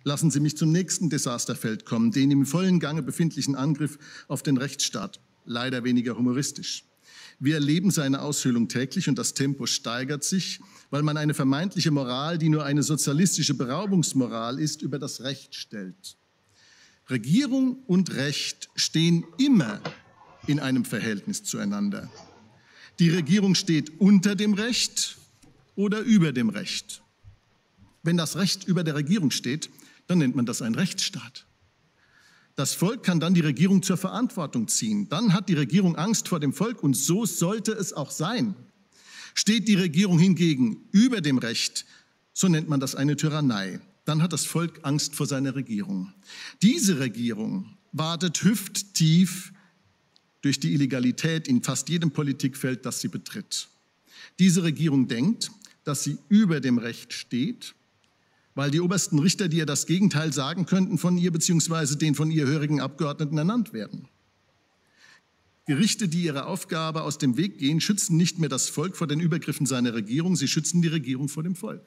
Lassen Sie mich zum nächsten Desasterfeld kommen, den im vollen Gange befindlichen Angriff auf den Rechtsstaat. Leider weniger humoristisch. Wir erleben seine Aushöhlung täglich und das Tempo steigert sich, weil man eine vermeintliche Moral, die nur eine sozialistische Beraubungsmoral ist, über das Recht stellt. Regierung und Recht stehen immer in einem Verhältnis zueinander. Die Regierung steht unter dem Recht oder über dem Recht. Wenn das Recht über der Regierung steht, dann nennt man das einen Rechtsstaat. Das Volk kann dann die Regierung zur Verantwortung ziehen. Dann hat die Regierung Angst vor dem Volk und so sollte es auch sein. Steht die Regierung hingegen über dem Recht, so nennt man das eine Tyrannei. Dann hat das Volk Angst vor seiner Regierung. Diese Regierung wadet hüfttief durch die Illegalität in fast jedem Politikfeld, das sie betritt. Diese Regierung denkt, dass sie über dem Recht steht, weil die obersten Richter, die ihr das Gegenteil sagen könnten, von ihr bzw. den von ihr hörigen Abgeordneten ernannt werden. Gerichte, die ihrer Aufgabe aus dem Weg gehen, schützen nicht mehr das Volk vor den Übergriffen seiner Regierung, sie schützen die Regierung vor dem Volk.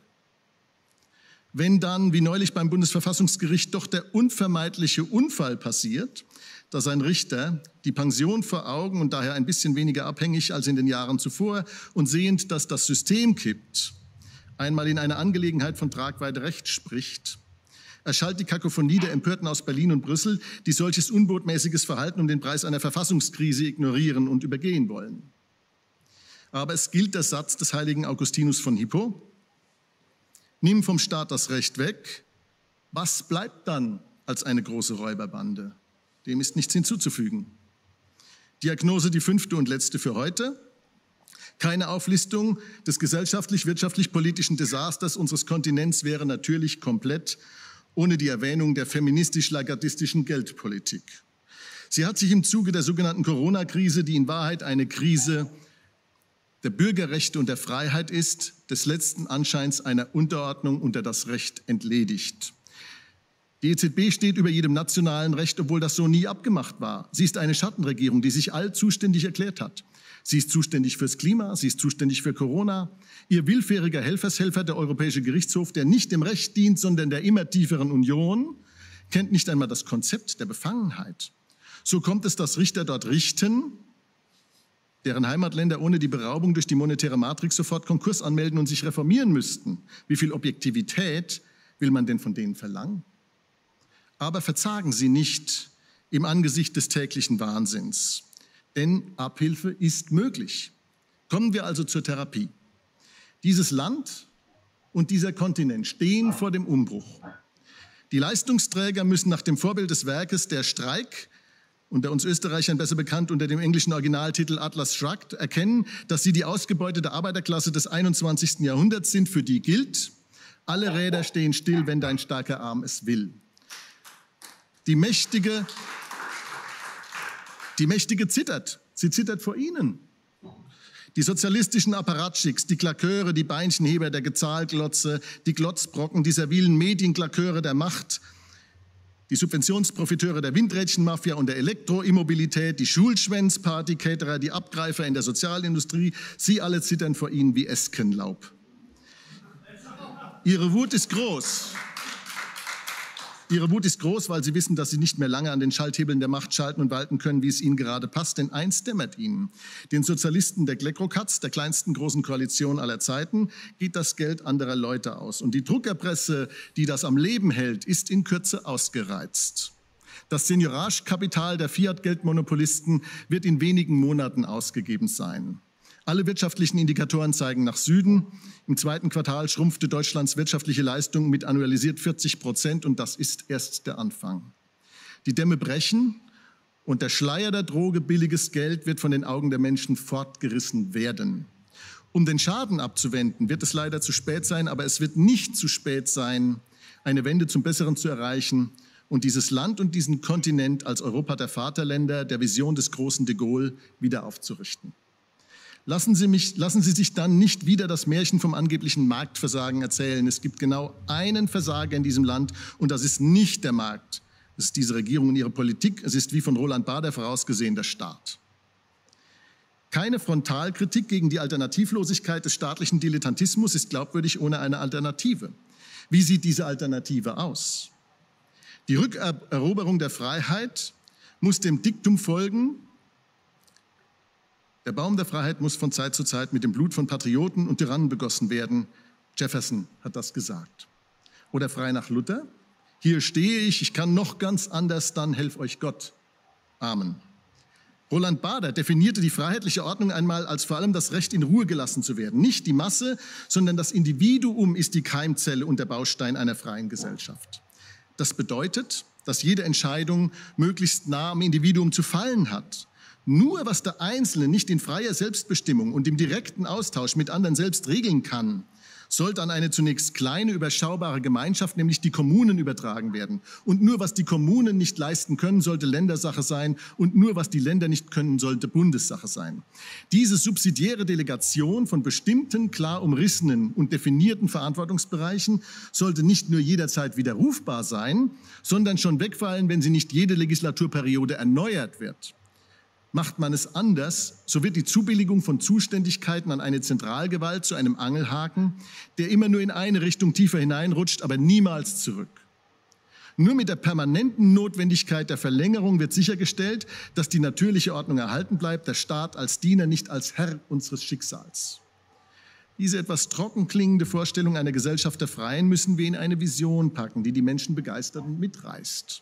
Wenn dann, wie neulich beim Bundesverfassungsgericht, doch der unvermeidliche Unfall passiert, dass ein Richter, die Pension vor Augen und daher ein bisschen weniger abhängig als in den Jahren zuvor und sehend, dass das System kippt, einmal in einer Angelegenheit von Tragweite Recht spricht, erschallt die Kakophonie der Empörten aus Berlin und Brüssel, die solches unbotmäßiges Verhalten um den Preis einer Verfassungskrise ignorieren und übergehen wollen. Aber es gilt der Satz des heiligen Augustinus von Hippo: Nimm vom Staat das Recht weg, was bleibt dann als eine große Räuberbande? Dem ist nichts hinzuzufügen. Diagnose die 5. und letzte für heute. Keine Auflistung des gesellschaftlich-wirtschaftlich-politischen Desasters unseres Kontinents wäre natürlich komplett ohne die Erwähnung der feministisch-lagardistischen Geldpolitik. Sie hat sich im Zuge der sogenannten Corona-Krise, die in Wahrheit eine Krise der Bürgerrechte und der Freiheit ist, des letzten Anscheins einer Unterordnung unter das Recht entledigt. Die EZB steht über jedem nationalen Recht, obwohl das so nie abgemacht war. Sie ist eine Schattenregierung, die sich allzuständig erklärt hat. Sie ist zuständig fürs Klima, sie ist zuständig für Corona. Ihr willfähriger Helfershelfer, der Europäische Gerichtshof, der nicht dem Recht dient, sondern der immer tieferen Union, kennt nicht einmal das Konzept der Befangenheit. So kommt es, dass Richter dort richten, deren Heimatländer ohne die Beraubung durch die monetäre Matrix sofort Konkurs anmelden und sich reformieren müssten. Wie viel Objektivität will man denn von denen verlangen? Aber verzagen Sie nicht im Angesicht des täglichen Wahnsinns. Denn Abhilfe ist möglich. Kommen wir also zur Therapie. Dieses Land und dieser Kontinent stehen vor dem Umbruch. Die Leistungsträger müssen nach dem Vorbild des Werkes Der Streik, unter uns Österreichern besser bekannt unter dem englischen Originaltitel Atlas Shrugged, erkennen, dass sie die ausgebeutete Arbeiterklasse des 21. Jahrhunderts sind, für die gilt: Alle Räder stehen still, wenn dein starker Arm es will. Die Mächtige zittert. Sie zittert vor ihnen. Die sozialistischen Apparatschicks, die Klaköre, die Beinchenheber der Gezahlglotze, die Glotzbrocken, die servilen Medienklaköre der Macht, die Subventionsprofiteure der Windrädchenmafia und der Elektroimmobilität, die Schulschwänz-Partycaterer, die Abgreifer in der Sozialindustrie, sie alle zittern vor ihnen wie Eskenlaub. Ihre Wut ist groß. Ihre Wut ist groß, weil sie wissen, dass sie nicht mehr lange an den Schalthebeln der Macht schalten und walten können, wie es ihnen gerade passt. Denn eins dämmert ihnen: Den Sozialisten der Gleckrokatz, der kleinsten großen Koalition aller Zeiten, geht das Geld anderer Leute aus. Und die Druckerpresse, die das am Leben hält, ist in Kürze ausgereizt. Das Seigneurage-Kapital der Fiat-Geldmonopolisten wird in wenigen Monaten ausgegeben sein. Alle wirtschaftlichen Indikatoren zeigen nach Süden. Im 2. Quartal schrumpfte Deutschlands wirtschaftliche Leistung mit annualisiert 40% und das ist erst der Anfang. Die Dämme brechen und der Schleier der Droge billiges Geld wird von den Augen der Menschen fortgerissen werden. Um den Schaden abzuwenden, wird es leider zu spät sein, aber es wird nicht zu spät sein, eine Wende zum Besseren zu erreichen und dieses Land und diesen Kontinent als Europa der Vaterländer, der Vision des großen de Gaulle, wieder aufzurichten. Lassen Sie sich dann nicht wieder das Märchen vom angeblichen Marktversagen erzählen. Es gibt genau einen Versager in diesem Land und das ist nicht der Markt. Es ist diese Regierung und ihre Politik. Es ist, wie von Roland Bader vorausgesehen, der Staat. Keine Frontalkritik gegen die Alternativlosigkeit des staatlichen Dilettantismus ist glaubwürdig ohne eine Alternative. Wie sieht diese Alternative aus? Die Rückeroberung der Freiheit muss dem Diktum folgen: Der Baum der Freiheit muss von Zeit zu Zeit mit dem Blut von Patrioten und Tyrannen begossen werden. Jefferson hat das gesagt. Oder frei nach Luther: Hier stehe ich kann noch ganz anders, dann helf euch Gott. Amen. Roland Bader definierte die freiheitliche Ordnung einmal als vor allem das Recht, in Ruhe gelassen zu werden. Nicht die Masse, sondern das Individuum ist die Keimzelle und der Baustein einer freien Gesellschaft. Das bedeutet, dass jede Entscheidung möglichst nah am Individuum zu fallen hat. Nur was der Einzelne nicht in freier Selbstbestimmung und im direkten Austausch mit anderen selbst regeln kann, sollte an eine zunächst kleine, überschaubare Gemeinschaft, nämlich die Kommunen, übertragen werden. Und nur was die Kommunen nicht leisten können, sollte Ländersache sein. Und nur was die Länder nicht können, sollte Bundessache sein. Diese subsidiäre Delegation von bestimmten, klar umrissenen und definierten Verantwortungsbereichen sollte nicht nur jederzeit widerrufbar sein, sondern schon wegfallen, wenn sie nicht jede Legislaturperiode erneuert wird. Macht man es anders, so wird die Zubilligung von Zuständigkeiten an eine Zentralgewalt zu einem Angelhaken, der immer nur in eine Richtung tiefer hineinrutscht, aber niemals zurück. Nur mit der permanenten Notwendigkeit der Verlängerung wird sichergestellt, dass die natürliche Ordnung erhalten bleibt, der Staat als Diener, nicht als Herr unseres Schicksals. Diese etwas trocken klingende Vorstellung einer Gesellschaft der Freien müssen wir in eine Vision packen, die die Menschen begeistert und mitreißt.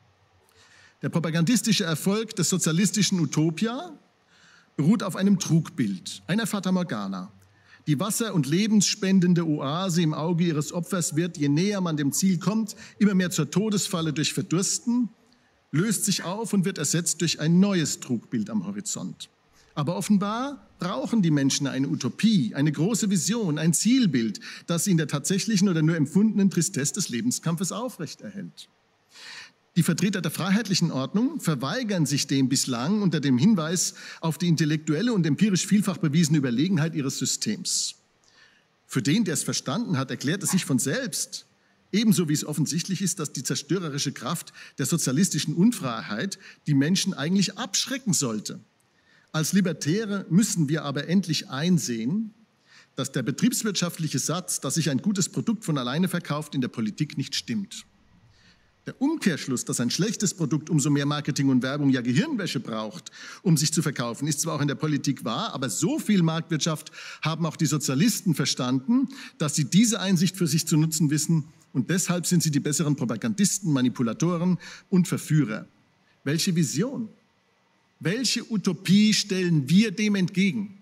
Der propagandistische Erfolg des sozialistischen Utopia beruht auf einem Trugbild, einer Fata Morgana. Die wasser- und lebensspendende Oase im Auge ihres Opfers wird, je näher man dem Ziel kommt, immer mehr zur Todesfalle durch Verdursten, löst sich auf und wird ersetzt durch ein neues Trugbild am Horizont. Aber offenbar brauchen die Menschen eine Utopie, eine große Vision, ein Zielbild, das sie in der tatsächlichen oder nur empfundenen Tristesse des Lebenskampfes aufrechterhält. Die Vertreter der freiheitlichen Ordnung verweigern sich dem bislang unter dem Hinweis auf die intellektuelle und empirisch vielfach bewiesene Überlegenheit ihres Systems. Für den, der es verstanden hat, erklärt es sich von selbst, ebenso wie es offensichtlich ist, dass die zerstörerische Kraft der sozialistischen Unfreiheit die Menschen eigentlich abschrecken sollte. Als Libertäre müssen wir aber endlich einsehen, dass der betriebswirtschaftliche Satz, dass sich ein gutes Produkt von alleine verkauft, in der Politik nicht stimmt. Der Umkehrschluss, dass ein schlechtes Produkt umso mehr Marketing und Werbung, ja Gehirnwäsche braucht, um sich zu verkaufen, ist zwar auch in der Politik wahr, aber so viel Marktwirtschaft haben auch die Sozialisten verstanden, dass sie diese Einsicht für sich zu nutzen wissen, und deshalb sind sie die besseren Propagandisten, Manipulatoren und Verführer. Welche Vision, welche Utopie stellen wir dem entgegen?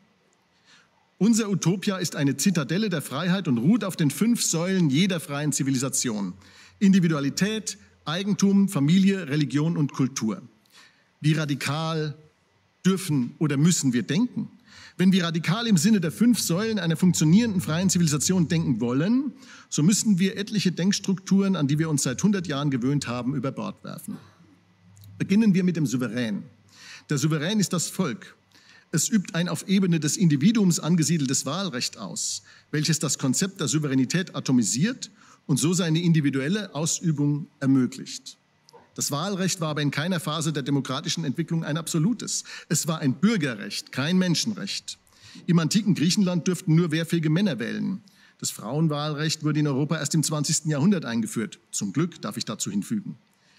Unser Utopia ist eine Zitadelle der Freiheit und ruht auf den 5 Säulen jeder freien Zivilisation: Individualität, Eigentum, Familie, Religion und Kultur. Wie radikal dürfen oder müssen wir denken? Wenn wir radikal im Sinne der 5 Säulen einer funktionierenden freien Zivilisation denken wollen, so müssen wir etliche Denkstrukturen, an die wir uns seit 100 Jahren gewöhnt haben, über Bord werfen. Beginnen wir mit dem Souverän. Der Souverän ist das Volk. Es übt ein auf Ebene des Individuums angesiedeltes Wahlrecht aus, welches das Konzept der Souveränität atomisiert und so seine individuelle Ausübung ermöglicht. Das Wahlrecht war aber in keiner Phase der demokratischen Entwicklung ein absolutes. Es war ein Bürgerrecht, kein Menschenrecht. Im antiken Griechenland dürften nur wehrfähige Männer wählen. Das Frauenwahlrecht wurde in Europa erst im 20. Jahrhundert eingeführt. Zum Glück, darf ich dazu hinfügen.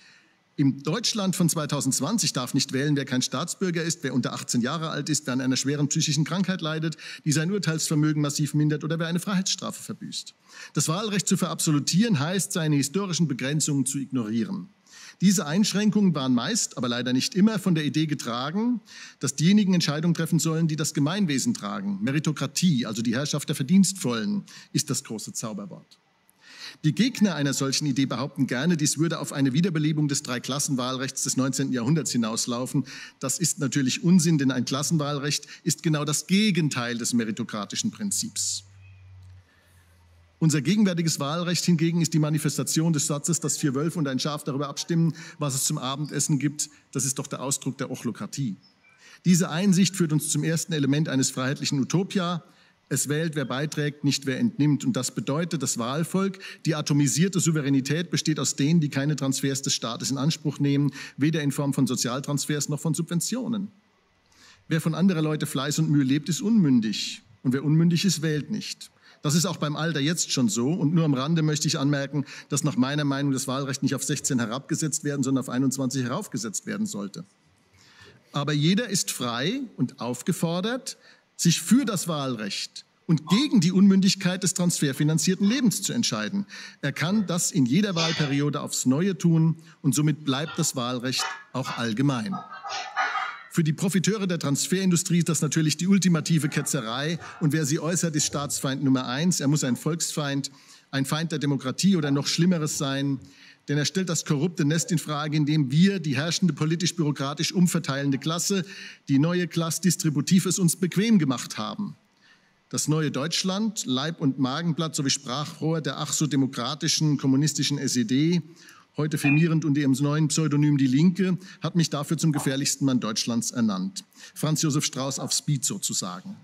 Im Deutschland von 2020 darf nicht wählen, wer kein Staatsbürger ist, wer unter 18 Jahre alt ist, wer an einer schweren psychischen Krankheit leidet, die sein Urteilsvermögen massiv mindert oder wer eine Freiheitsstrafe verbüßt. Das Wahlrecht zu verabsolutieren heißt, seine historischen Begrenzungen zu ignorieren. Diese Einschränkungen waren meist, aber leider nicht immer, von der Idee getragen, dass diejenigen Entscheidungen treffen sollen, die das Gemeinwesen tragen. Meritokratie, also die Herrschaft der Verdienstvollen, ist das große Zauberwort. Die Gegner einer solchen Idee behaupten gerne, dies würde auf eine Wiederbelebung des Dreiklassenwahlrechts des 19. Jahrhunderts hinauslaufen. Das ist natürlich Unsinn, denn ein Klassenwahlrecht ist genau das Gegenteil des meritokratischen Prinzips. Unser gegenwärtiges Wahlrecht hingegen ist die Manifestation des Satzes, dass 4 Wölfe und ein Schaf darüber abstimmen, was es zum Abendessen gibt. Das ist doch der Ausdruck der Ochlokratie. Diese Einsicht führt uns zum ersten Element eines freiheitlichen Utopia. Es wählt, wer beiträgt, nicht wer entnimmt. Und das bedeutet, das Wahlvolk, die atomisierte Souveränität besteht aus denen, die keine Transfers des Staates in Anspruch nehmen, weder in Form von Sozialtransfers noch von Subventionen. Wer von anderer Leute Fleiß und Mühe lebt, ist unmündig. Und wer unmündig ist, wählt nicht. Das ist auch beim Alter jetzt schon so. Und nur am Rande möchte ich anmerken, dass nach meiner Meinung das Wahlrecht nicht auf 16 herabgesetzt werden, sondern auf 21 heraufgesetzt werden sollte. Aber jeder ist frei und aufgefordert, sich für das Wahlrecht und gegen die Unmündigkeit des transferfinanzierten Lebens zu entscheiden. Er kann das in jeder Wahlperiode aufs Neue tun und somit bleibt das Wahlrecht auch allgemein. Für die Profiteure der Transferindustrie ist das natürlich die ultimative Ketzerei. Und wer sie äußert, ist Staatsfeind Nummer 1. Er muss ein Volksfeind, ein Feind der Demokratie oder noch Schlimmeres sein. Denn er stellt das korrupte Nest in Frage, in dem wir, die herrschende politisch-bürokratisch umverteilende Klasse, die neue Klasse distributiv es uns bequem gemacht haben. Das neue Deutschland, Leib- und Magenblatt sowie Sprachrohr der ach so demokratischen kommunistischen SED, heute firmierend unter ihrem neuen Pseudonym Die Linke, hat mich dafür zum gefährlichsten Mann Deutschlands ernannt. Franz Josef Strauß auf Speed sozusagen.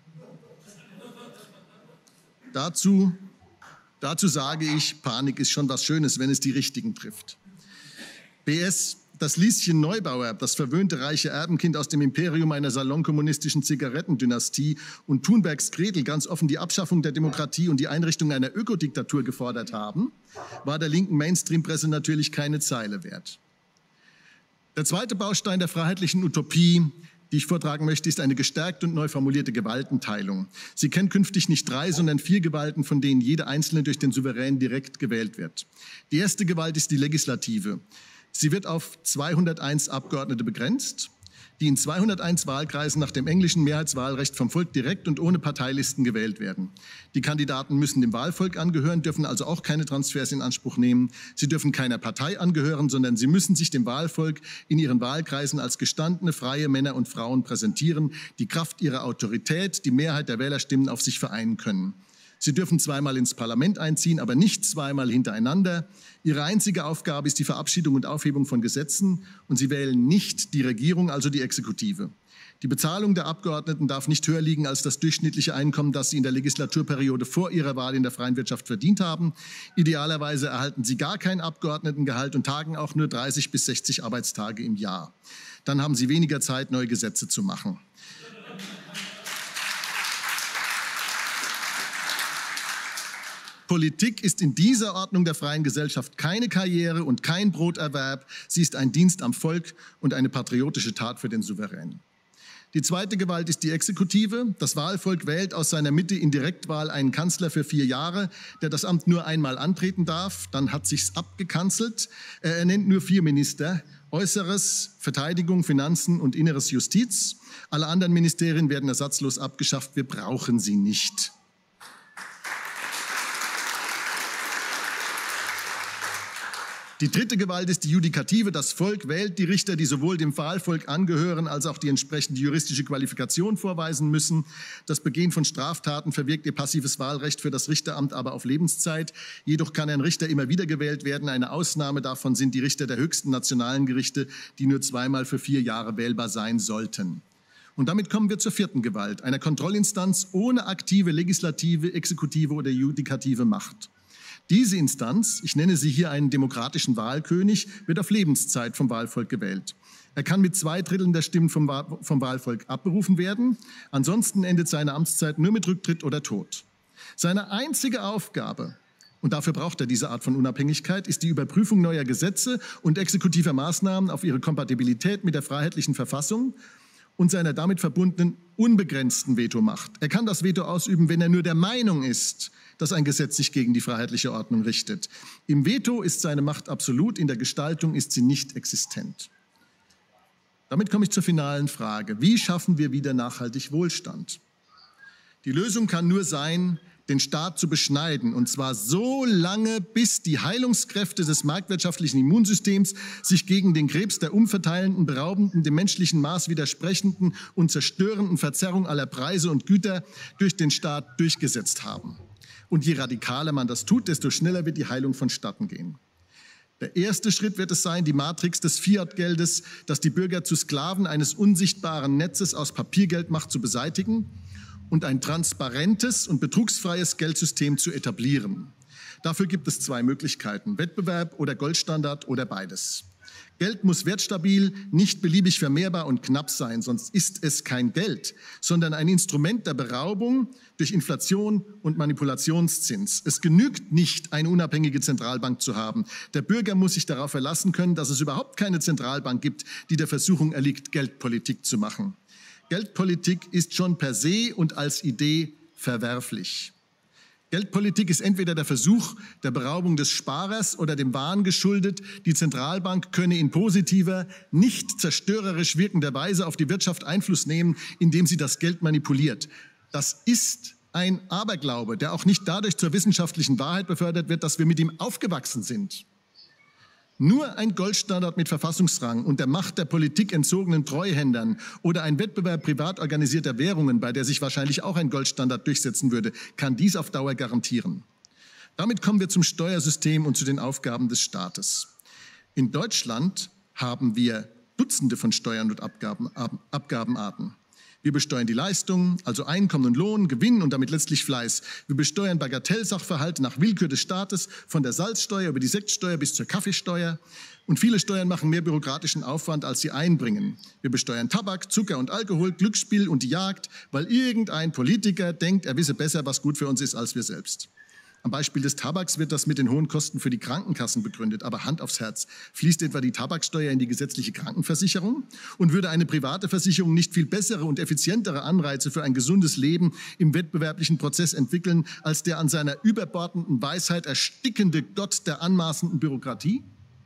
Dazu sage ich, Panik ist schon was Schönes, wenn es die Richtigen trifft. BS, das Lieschen Neubauer, das verwöhnte reiche Erbenkind aus dem Imperium einer salonkommunistischen Zigarettendynastie und Thunbergs Gretel ganz offen die Abschaffung der Demokratie und die Einrichtung einer Ökodiktatur gefordert haben, war der linken Mainstream-Presse natürlich keine Zeile wert. Der zweite Baustein der freiheitlichen Utopie, die ich vortragen möchte, ist eine gestärkte und neu formulierte Gewaltenteilung. Sie kennt künftig nicht 3, sondern 4 Gewalten, von denen jede einzelne durch den Souverän direkt gewählt wird. Die erste Gewalt ist die Legislative. Sie wird auf 201 Abgeordnete begrenzt, die in 201 Wahlkreisen nach dem englischen Mehrheitswahlrecht vom Volk direkt und ohne Parteilisten gewählt werden. Die Kandidaten müssen dem Wahlvolk angehören, dürfen also auch keine Transfers in Anspruch nehmen. Sie dürfen keiner Partei angehören, sondern sie müssen sich dem Wahlvolk in ihren Wahlkreisen als gestandene, freie Männer und Frauen präsentieren, die Kraft ihrer Autorität, die Mehrheit der Wählerstimmen auf sich vereinen können. Sie dürfen zweimal ins Parlament einziehen, aber nicht zweimal hintereinander. Ihre einzige Aufgabe ist die Verabschiedung und Aufhebung von Gesetzen und sie wählen nicht die Regierung, also die Exekutive. Die Bezahlung der Abgeordneten darf nicht höher liegen als das durchschnittliche Einkommen, das sie in der Legislaturperiode vor ihrer Wahl in der freien Wirtschaft verdient haben. Idealerweise erhalten sie gar kein Abgeordnetengehalt und tagen auch nur 30 bis 60 Arbeitstage im Jahr. Dann haben sie weniger Zeit, neue Gesetze zu machen. Politik ist in dieser Ordnung der freien Gesellschaft keine Karriere und kein Broterwerb. Sie ist ein Dienst am Volk und eine patriotische Tat für den Souverän. Die zweite Gewalt ist die Exekutive. Das Wahlvolk wählt aus seiner Mitte in Direktwahl einen Kanzler für 4 Jahre, der das Amt nur einmal antreten darf. Dann hat sich's abgekanzelt. Er ernennt nur 4 Minister. Äußeres, Verteidigung, Finanzen und Inneres Justiz. Alle anderen Ministerien werden ersatzlos abgeschafft. Wir brauchen sie nicht. Die dritte Gewalt ist die Judikative. Das Volk wählt die Richter, die sowohl dem Wahlvolk angehören, als auch die entsprechende juristische Qualifikation vorweisen müssen. Das Begehen von Straftaten verwirkt ihr passives Wahlrecht für das Richteramt aber auf Lebenszeit. Jedoch kann ein Richter immer wieder gewählt werden. Eine Ausnahme davon sind die Richter der höchsten nationalen Gerichte, die nur zweimal für 4 Jahre wählbar sein sollten. Und damit kommen wir zur vierten Gewalt, einer Kontrollinstanz ohne aktive legislative, exekutive oder judikative Macht. Diese Instanz, ich nenne sie hier einen demokratischen Wahlkönig, wird auf Lebenszeit vom Wahlvolk gewählt. Er kann mit 2/3 der Stimmen vom Wahlvolk abberufen werden. Ansonsten endet seine Amtszeit nur mit Rücktritt oder Tod. Seine einzige Aufgabe, und dafür braucht er diese Art von Unabhängigkeit, ist die Überprüfung neuer Gesetze und exekutiver Maßnahmen auf ihre Kompatibilität mit der freiheitlichen Verfassung und seiner damit verbundenen unbegrenzten Vetomacht. Er kann das Veto ausüben, wenn er nur der Meinung ist, dass ein Gesetz sich gegen die freiheitliche Ordnung richtet. Im Veto ist seine Macht absolut, in der Gestaltung ist sie nicht existent. Damit komme ich zur finalen Frage. Wie schaffen wir wieder nachhaltig Wohlstand? Die Lösung kann nur sein, den Staat zu beschneiden, und zwar so lange, bis die Heilungskräfte des marktwirtschaftlichen Immunsystems sich gegen den Krebs der umverteilenden, beraubenden, dem menschlichen Maß widersprechenden und zerstörenden Verzerrung aller Preise und Güter durch den Staat durchgesetzt haben. Und je radikaler man das tut, desto schneller wird die Heilung vonstatten gehen. Der erste Schritt wird es sein, die Matrix des Fiat-Geldes, das die Bürger zu Sklaven eines unsichtbaren Netzes aus Papiergeld macht, zu beseitigen und ein transparentes und betrugsfreies Geldsystem zu etablieren. Dafür gibt es 2 Möglichkeiten, Wettbewerb oder Goldstandard oder beides. Geld muss wertstabil, nicht beliebig vermehrbar und knapp sein, sonst ist es kein Geld, sondern ein Instrument der Beraubung durch Inflation und Manipulationszins. Es genügt nicht, eine unabhängige Zentralbank zu haben. Der Bürger muss sich darauf verlassen können, dass es überhaupt keine Zentralbank gibt, die der Versuchung erliegt, Geldpolitik zu machen. Geldpolitik ist schon per se und als Idee verwerflich. Geldpolitik ist entweder der Versuch der Beraubung des Sparers oder dem Wahn geschuldet, die Zentralbank könne in positiver, nicht zerstörerisch wirkender Weise auf die Wirtschaft Einfluss nehmen, indem sie das Geld manipuliert. Das ist ein Aberglaube, der auch nicht dadurch zur wissenschaftlichen Wahrheit befördert wird, dass wir mit ihm aufgewachsen sind. Nur ein Goldstandard mit Verfassungsrang und der Macht der Politik entzogenen Treuhändern oder ein Wettbewerb privat organisierter Währungen, bei der sich wahrscheinlich auch ein Goldstandard durchsetzen würde, kann dies auf Dauer garantieren. Damit kommen wir zum Steuersystem und zu den Aufgaben des Staates. In Deutschland haben wir Dutzende von Steuern und Abgabenarten. Wir besteuern die Leistungen, also Einkommen und Lohn, Gewinn und damit letztlich Fleiß. Wir besteuern Bagatellsachverhalte nach Willkür des Staates, von der Salzsteuer über die Sektsteuer bis zur Kaffeesteuer. Und viele Steuern machen mehr bürokratischen Aufwand, als sie einbringen. Wir besteuern Tabak, Zucker und Alkohol, Glücksspiel und die Jagd, weil irgendein Politiker denkt, er wisse besser, was gut für uns ist, als wir selbst. Am Beispiel des Tabaks wird das mit den hohen Kosten für die Krankenkassen begründet. Aber Hand aufs Herz, fließt etwa die Tabaksteuer in die gesetzliche Krankenversicherung? Und würde eine private Versicherung nicht viel bessere und effizientere Anreize für ein gesundes Leben im wettbewerblichen Prozess entwickeln, als der an seiner überbordenden Weisheit erstickende Gott der anmaßenden Bürokratie?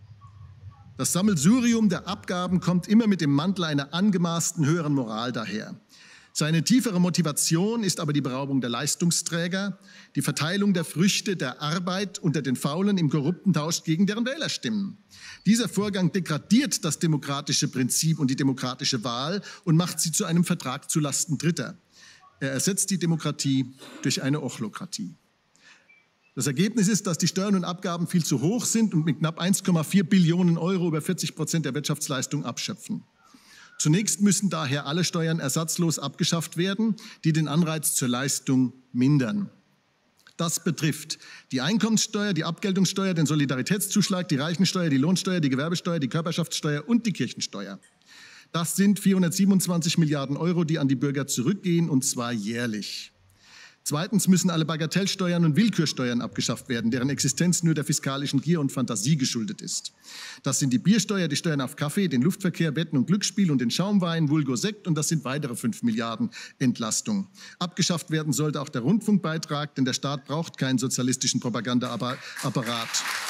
Das Sammelsurium der Abgaben kommt immer mit dem Mantel einer angemaßten höheren Moral daher. Seine tiefere Motivation ist aber die Beraubung der Leistungsträger, die Verteilung der Früchte der Arbeit unter den Faulen im korrupten Tausch gegen deren Wählerstimmen. Dieser Vorgang degradiert das demokratische Prinzip und die demokratische Wahl und macht sie zu einem Vertrag zulasten Dritter. Er ersetzt die Demokratie durch eine Ochlokratie. Das Ergebnis ist, dass die Steuern und Abgaben viel zu hoch sind und mit knapp 1,4 Billionen Euro über 40% der Wirtschaftsleistung abschöpfen. Zunächst müssen daher alle Steuern ersatzlos abgeschafft werden, die den Anreiz zur Leistung mindern. Das betrifft die Einkommenssteuer, die Abgeltungssteuer, den Solidaritätszuschlag, die Reichensteuer, die Lohnsteuer, die Gewerbesteuer, die Körperschaftssteuer und die Kirchensteuer. Das sind 427 Milliarden Euro, die an die Bürger zurückgehen, und zwar jährlich. Zweitens müssen alle Bagatellsteuern und Willkürsteuern abgeschafft werden, deren Existenz nur der fiskalischen Gier und Fantasie geschuldet ist. Das sind die Biersteuer, die Steuern auf Kaffee, den Luftverkehr, Wetten und Glücksspiel und den Schaumwein, vulgo Sekt, und das sind weitere 5 Milliarden Entlastung. Abgeschafft werden sollte auch der Rundfunkbeitrag, denn der Staat braucht keinen sozialistischen Propagandaapparat.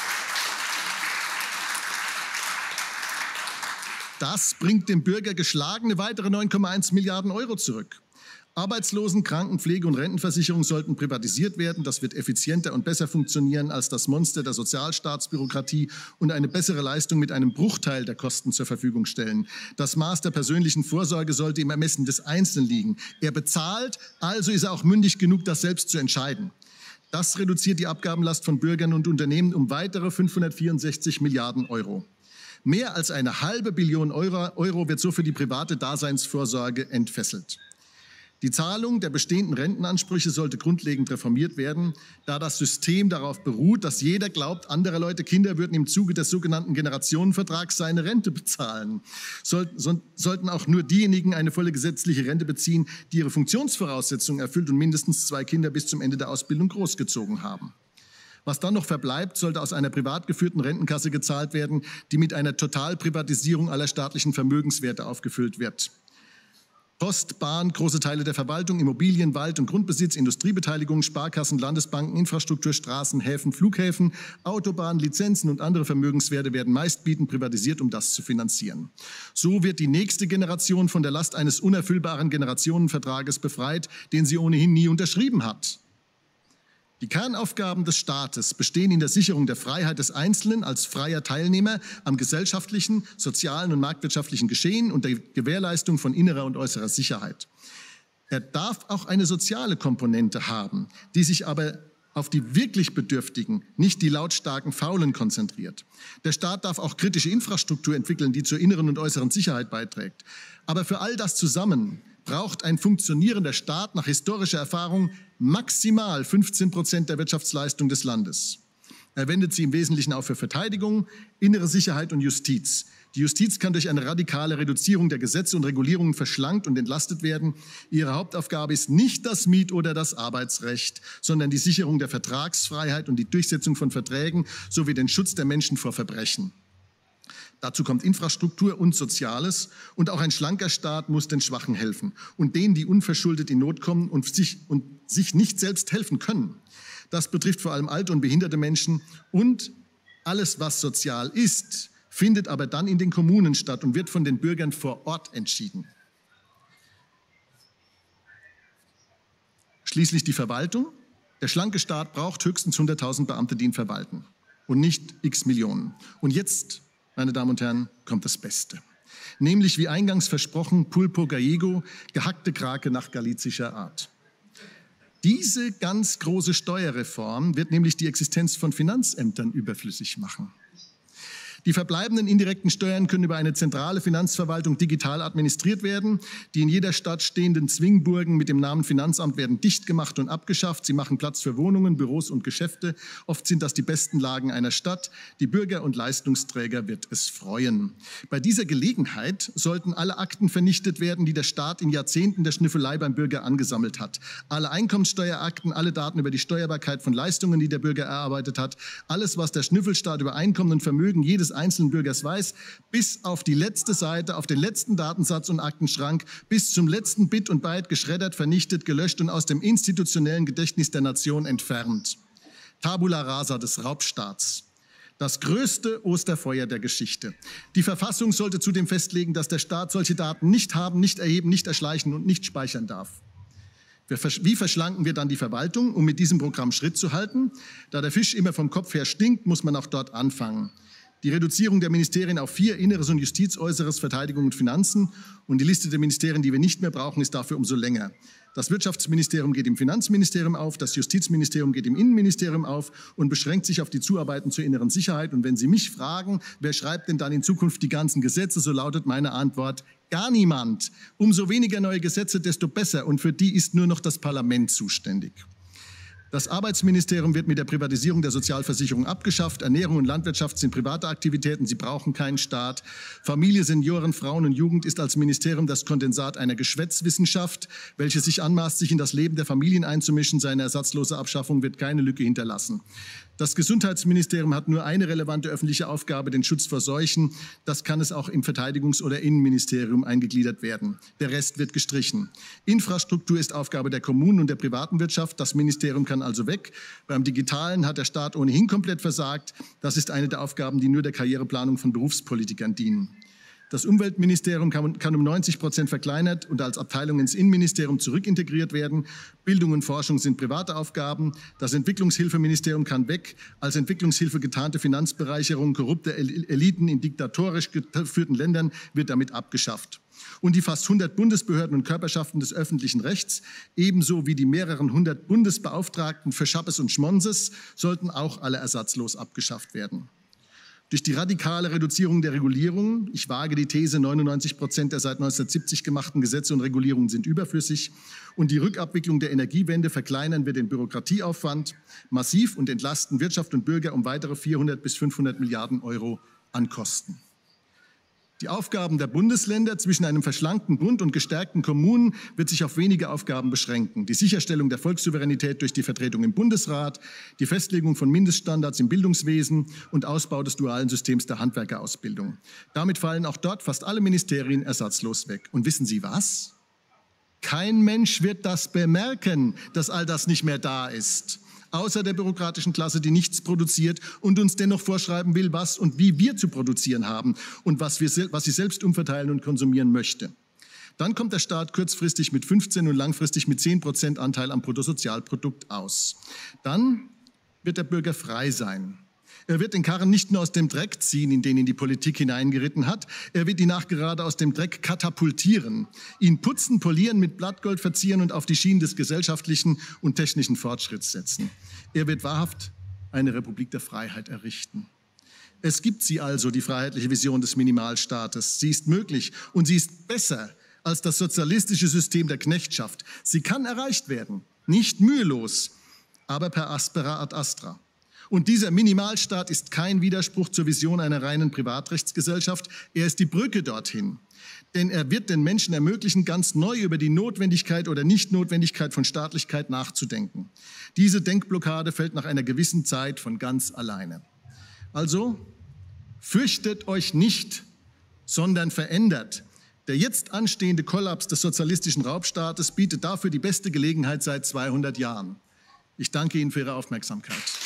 Das bringt dem Bürger geschlagene weitere 9,1 Milliarden Euro zurück. Arbeitslosen-, Kranken-, Pflege- und Rentenversicherung sollten privatisiert werden. Das wird effizienter und besser funktionieren als das Monster der Sozialstaatsbürokratie und eine bessere Leistung mit einem Bruchteil der Kosten zur Verfügung stellen. Das Maß der persönlichen Vorsorge sollte im Ermessen des Einzelnen liegen. Er bezahlt, also ist er auch mündig genug, das selbst zu entscheiden. Das reduziert die Abgabenlast von Bürgern und Unternehmen um weitere 564 Milliarden Euro. Mehr als eine halbe Billion Euro wird so für die private Daseinsvorsorge entfesselt. Die Zahlung der bestehenden Rentenansprüche sollte grundlegend reformiert werden, da das System darauf beruht, dass jeder glaubt, andere Leute, Kinder würden im Zuge des sogenannten Generationenvertrags seine Rente bezahlen. Sollten auch nur diejenigen eine volle gesetzliche Rente beziehen, die ihre Funktionsvoraussetzungen erfüllt und mindestens 2 Kinder bis zum Ende der Ausbildung großgezogen haben. Was dann noch verbleibt, sollte aus einer privat geführten Rentenkasse gezahlt werden, die mit einer Totalprivatisierung aller staatlichen Vermögenswerte aufgefüllt wird. Post, Bahn, große Teile der Verwaltung, Immobilien, Wald- und Grundbesitz, Industriebeteiligung, Sparkassen, Landesbanken, Infrastruktur, Straßen, Häfen, Flughäfen, Autobahnen, Lizenzen und andere Vermögenswerte werden meistbietend privatisiert, um das zu finanzieren. So wird die nächste Generation von der Last eines unerfüllbaren Generationenvertrages befreit, den sie ohnehin nie unterschrieben hat. Die Kernaufgaben des Staates bestehen in der Sicherung der Freiheit des Einzelnen als freier Teilnehmer am gesellschaftlichen, sozialen und marktwirtschaftlichen Geschehen und der Gewährleistung von innerer und äußerer Sicherheit. Er darf auch eine soziale Komponente haben, die sich aber auf die wirklich Bedürftigen, nicht die lautstarken Faulen konzentriert. Der Staat darf auch kritische Infrastruktur entwickeln, die zur inneren und äußeren Sicherheit beiträgt. Aber für all das zusammen braucht ein funktionierender Staat nach historischer Erfahrung maximal 15% der Wirtschaftsleistung des Landes. Er wendet sie im Wesentlichen auch für Verteidigung, innere Sicherheit und Justiz. Die Justiz kann durch eine radikale Reduzierung der Gesetze und Regulierungen verschlankt und entlastet werden. Ihre Hauptaufgabe ist nicht das Miet- oder das Arbeitsrecht, sondern die Sicherung der Vertragsfreiheit und die Durchsetzung von Verträgen sowie den Schutz der Menschen vor Verbrechen. Dazu kommt Infrastruktur und Soziales. Und auch ein schlanker Staat muss den Schwachen helfen und denen, die unverschuldet in Not kommen und sich nicht selbst helfen können. Das betrifft vor allem alte und behinderte Menschen. Und alles, was sozial ist, findet aber dann in den Kommunen statt und wird von den Bürgern vor Ort entschieden. Schließlich die Verwaltung. Der schlanke Staat braucht höchstens 100.000 Beamte, die ihn verwalten und nicht x Millionen. Und jetzt, meine Damen und Herren, kommt das Beste. Nämlich, wie eingangs versprochen, Pulpo Gallego, gehackte Krake nach galizischer Art. Diese ganz große Steuerreform wird nämlich die Existenz von Finanzämtern überflüssig machen. Die verbleibenden indirekten Steuern können über eine zentrale Finanzverwaltung digital administriert werden. Die in jeder Stadt stehenden Zwingburgen mit dem Namen Finanzamt werden dicht gemacht und abgeschafft. Sie machen Platz für Wohnungen, Büros und Geschäfte. Oft sind das die besten Lagen einer Stadt. Die Bürger und Leistungsträger wird es freuen. Bei dieser Gelegenheit sollten alle Akten vernichtet werden, die der Staat in Jahrzehnten der Schnüffelei beim Bürger angesammelt hat. Alle Einkommenssteuerakten, alle Daten über die Steuerbarkeit von Leistungen, die der Bürger erarbeitet hat. Alles, was der Schnüffelstaat über Einkommen und Vermögen jedes einzelnen Bürgers weiß, bis auf die letzte Seite, auf den letzten Datensatz und Aktenschrank, bis zum letzten Bit und Byte geschreddert, vernichtet, gelöscht und aus dem institutionellen Gedächtnis der Nation entfernt. Tabula rasa des Raubstaats. Das größte Osterfeuer der Geschichte. Die Verfassung sollte zudem festlegen, dass der Staat solche Daten nicht haben, nicht erheben, nicht erschleichen und nicht speichern darf. Wie verschlanken wir dann die Verwaltung, um mit diesem Programm Schritt zu halten? Da der Fisch immer vom Kopf her stinkt, muss man auch dort anfangen. Die Reduzierung der Ministerien auf 4, Inneres und Justiz, Äußeres, Verteidigung und Finanzen. Und die Liste der Ministerien, die wir nicht mehr brauchen, ist dafür umso länger. Das Wirtschaftsministerium geht im Finanzministerium auf, das Justizministerium geht im Innenministerium auf und beschränkt sich auf die Zuarbeiten zur inneren Sicherheit. Und wenn Sie mich fragen, wer schreibt denn dann in Zukunft die ganzen Gesetze, so lautet meine Antwort: gar niemand. Umso weniger neue Gesetze, desto besser. Und für die ist nur noch das Parlament zuständig. Das Arbeitsministerium wird mit der Privatisierung der Sozialversicherung abgeschafft. Ernährung und Landwirtschaft sind private Aktivitäten, sie brauchen keinen Staat. Familie, Senioren, Frauen und Jugend ist als Ministerium das Kondensat einer Geschwätzwissenschaft, welche sich anmaßt, sich in das Leben der Familien einzumischen. Seine ersatzlose Abschaffung wird keine Lücke hinterlassen. Das Gesundheitsministerium hat nur eine relevante öffentliche Aufgabe, den Schutz vor Seuchen. Das kann es auch im Verteidigungs- oder Innenministerium eingegliedert werden. Der Rest wird gestrichen. Infrastruktur ist Aufgabe der Kommunen und der privaten Wirtschaft. Das Ministerium kann also weg. Beim Digitalen hat der Staat ohnehin komplett versagt. Das ist eine der Aufgaben, die nur der Karriereplanung von Berufspolitikern dienen. Das Umweltministerium kann um 90% verkleinert und als Abteilung ins Innenministerium zurückintegriert werden. Bildung und Forschung sind private Aufgaben. Das Entwicklungshilfeministerium kann weg. Als Entwicklungshilfe getarnte Finanzbereicherung korrupter Eliten in diktatorisch geführten Ländern wird damit abgeschafft. Und die fast 100 Bundesbehörden und Körperschaften des öffentlichen Rechts, ebenso wie die mehreren 100 Bundesbeauftragten für Schappes und Schmonses, sollten auch alle ersatzlos abgeschafft werden. Durch die radikale Reduzierung der Regulierung, ich wage die These, 99% der seit 1970 gemachten Gesetze und Regulierungen sind überflüssig, und die Rückabwicklung der Energiewende verkleinern wir den Bürokratieaufwand massiv und entlasten Wirtschaft und Bürger um weitere 400 bis 500 Milliarden Euro an Kosten. Die Aufgaben der Bundesländer zwischen einem verschlankten Bund und gestärkten Kommunen wird sich auf wenige Aufgaben beschränken. Die Sicherstellung der Volkssouveränität durch die Vertretung im Bundesrat, die Festlegung von Mindeststandards im Bildungswesen und Ausbau des dualen Systems der Handwerkerausbildung. Damit fallen auch dort fast alle Ministerien ersatzlos weg. Und wissen Sie was? Kein Mensch wird das bemerken, dass all das nicht mehr da ist. Außer der bürokratischen Klasse, die nichts produziert und uns dennoch vorschreiben will, was und wie wir zu produzieren haben und was sie selbst umverteilen und konsumieren möchte. Dann kommt der Staat kurzfristig mit 15 und langfristig mit 10% Anteil am Bruttosozialprodukt aus. Dann wird der Bürger frei sein. Er wird den Karren nicht nur aus dem Dreck ziehen, in den ihn die Politik hineingeritten hat, er wird ihn nachgerade aus dem Dreck katapultieren, ihn putzen, polieren, mit Blattgold verzieren und auf die Schienen des gesellschaftlichen und technischen Fortschritts setzen. Er wird wahrhaft eine Republik der Freiheit errichten. Es gibt sie also, die freiheitliche Vision des Minimalstaates. Sie ist möglich und sie ist besser als das sozialistische System der Knechtschaft. Sie kann erreicht werden, nicht mühelos, aber per aspera ad astra. Und dieser Minimalstaat ist kein Widerspruch zur Vision einer reinen Privatrechtsgesellschaft. Er ist die Brücke dorthin. Denn er wird den Menschen ermöglichen, ganz neu über die Notwendigkeit oder Nichtnotwendigkeit von Staatlichkeit nachzudenken. Diese Denkblockade fällt nach einer gewissen Zeit von ganz alleine. Also, fürchtet euch nicht, sondern verändert. Der jetzt anstehende Kollaps des sozialistischen Raubstaates bietet dafür die beste Gelegenheit seit 200 Jahren. Ich danke Ihnen für Ihre Aufmerksamkeit.